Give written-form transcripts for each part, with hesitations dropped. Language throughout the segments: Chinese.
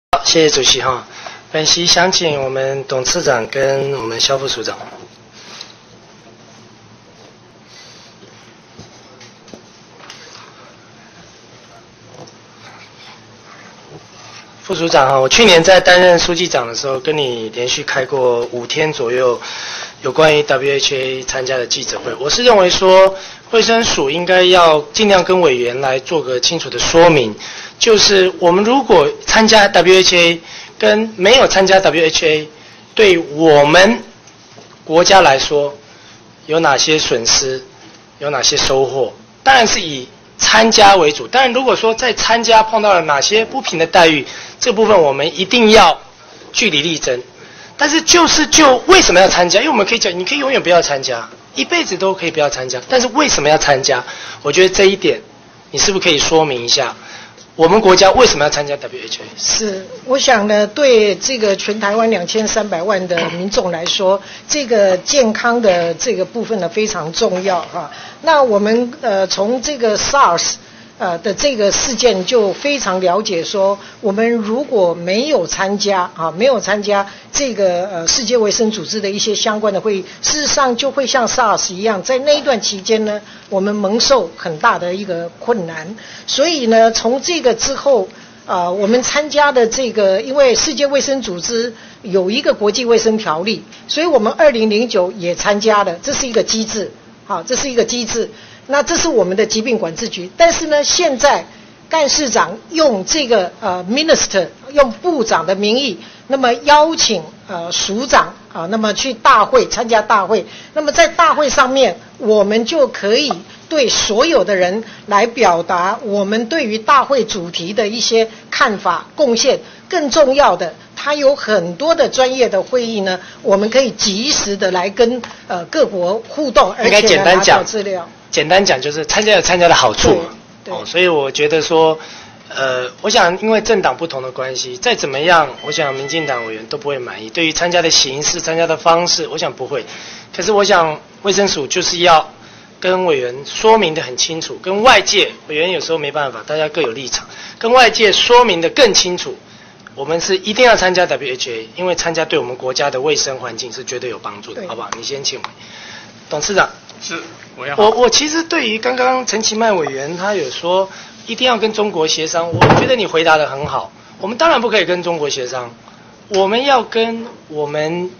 好，谢谢主席哈。本席想请我们董事长跟我们肖副署长。副署长哈，我去年在担任书记长的时候，跟你连续开过5天左右有关于 WHA 参加的记者会。我是认为说，卫生署应该要尽量跟委员来做个清楚的说明，就是我们如果参加 WHA 跟没有参加 WHA， 对我们国家来说有哪些损失，有哪些收获？当然是以参加为主，当然如果说在参加碰到了哪些不平的待遇，这部分我们一定要据理力争。但是就为什么要参加？因为我们可以讲，你可以永远不要参加，一辈子都可以不要参加，但是为什么要参加？我觉得这一点你是不是可以说明一下，我们国家为什么要参加 WHA？ 是，我想呢，对这个全台湾2300万的民众来说，这个健康的这个部分呢非常重要哈。那我们从这个 SARS 的这个事件就非常了解说，我们如果没有参加这个世界卫生组织的一些相关的会议，事实上就会像 SARS 一样，在那一段期间呢，我们蒙受很大的一个困难。所以呢，从这个之后我们参加的这个，因为世界卫生组织有一个国际卫生条例，所以我们2009也参加了，这是一个机制，好，这是一个机制。那这是我们的疾病管制局，但是呢，现在干事长用这个minister 用部长的名义，那么邀请署长那么去大会参加大会，那么在大会上面，我们就可以对所有的人来表达我们对于大会主题的一些看法贡献。更重要的，它有很多的专业的会议呢，我们可以及时的来跟各国互动，而且拿到资料。 简单讲就是参加有参加的好处嘛，所以我觉得说，我想因为政党不同的关系，再怎么样，我想民进党委员都不会满意。对于参加的形式、参加的方式，我想不会。可是我想卫生署就是要跟委员说明的很清楚，跟外界委员有时候没办法，大家各有立场，跟外界说明的更清楚。我们是一定要参加 WHA， 因为参加对我们国家的卫生环境是绝对有帮助的，好不好？你先请董事长。 是， 我其实对于刚刚陈其迈委员他有说一定要跟中国协商，我觉得你回答得很好。我们当然不可以跟中国协商，我们要跟我们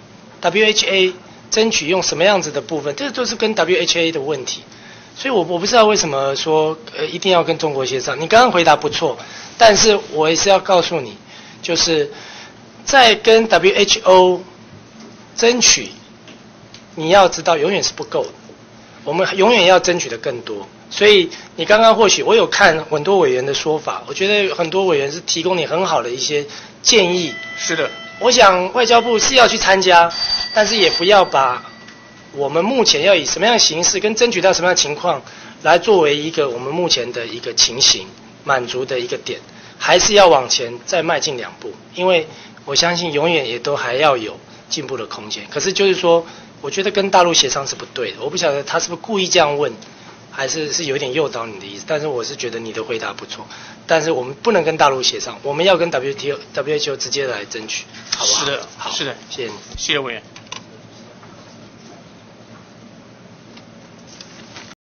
WHA 争取用什么样子的部分，这都是跟 WHA 的问题。所以我不知道为什么说一定要跟中国协商。你刚刚回答不错，但是我也是要告诉你，就是在跟 WHO 争取，你要知道永远是不够的。我们永远要争取的更多，所以你刚刚或许我有看很多委员的说法，我觉得很多委员是提供你很好的一些建议。 是的， 我想外交部是要去参加，但是也不要把我们目前要以什么样的形式跟争取到什么样的情况来作为一个我们目前的一个情形满足的一个点，还是要往前再迈进2步，因为我相信永远也都还要有进步的空间。可是就是说，我觉得跟大陆协商是不对的，我不晓得他是不是故意这样问，还是有点诱导你的意思。但是我是觉得你的回答不错，但是我们不能跟大陆协商，我们要跟 WHO 直接来争取，好不好？ 是的， 好， 是的， 谢谢你， 谢谢委员。